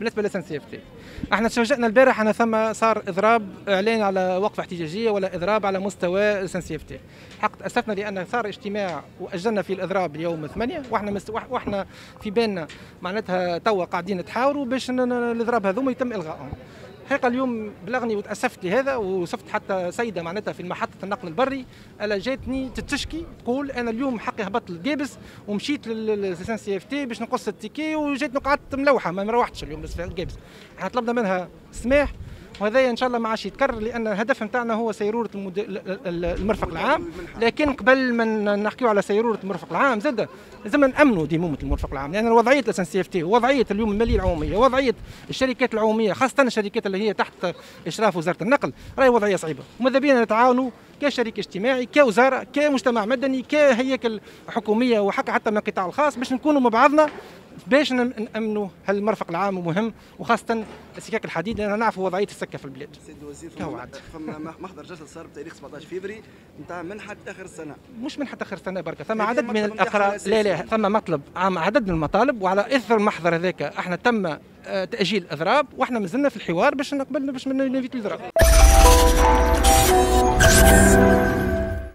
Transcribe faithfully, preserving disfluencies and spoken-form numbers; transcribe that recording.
بالنسبه للسن سي اف تي احنا تفاجئنا البارح ان ثم صار اضراب اعلان على وقفه احتجاجيه ولا اضراب على مستوى السن سي اف تي. حق تاسفنا لان صار اجتماع واجلنا فيه الاضراب اليوم ثمانية واحنا مست... واحنا في بالنا معناتها توا قاعدين نتحاوروا باش الاضراب هذوما يتم الغائهم. حقيقة اليوم بلغني وتأسفت لهذا وصفت حتى سيدة معناتها في محطة النقل البري ألا جاتني تتشكي تقول أنا اليوم حقي هبطت للقابس ومشيت للسان سي اف تي باش نقص التيكي وجيت قعدت ملوحة ما روحتش اليوم للقابس. احنا طلبنا منها السماح وهذا ان شاء الله ما عادش يتكرر لان الهدف نتاعنا هو سيروره المد... المرفق العام. لكن قبل ما نحكيو على سيروره المرفق العام زاد لازم نامنوا ديمومه المرفق العام لان يعني وضعيه الاسن سي اف تي ووضعيه اليوم الماليه العموميه ووضعيه الشركات العموميه خاصه الشركات اللي هي تحت اشراف وزاره النقل راهي وضعيه صعيبه وماذا بينا نتعاونوا كشريك اجتماعي كوزاره كمجتمع مدني كهياكل حكوميه وحتى حتى من القطاع الخاص باش نكونوا مع بعضنا باش نامنوا هالمرفق العام مهم وخاصه السكك الحديد لان نعرفوا وضعيه السكه في البلاد. سيد الوزير فما محضر جلسه صار بتاريخ سبعطاش فبراير نتاع منحه اخر السنه. مش منحه اخر السنه بركه ثم عدد من الاقرار لا لا ثم مطلب عام عدد من المطالب وعلى اثر المحضر هذاك احنا تم تاجيل الاضراب واحنا مازلنا في الحوار باش نقبل باش نفيت الاضراب.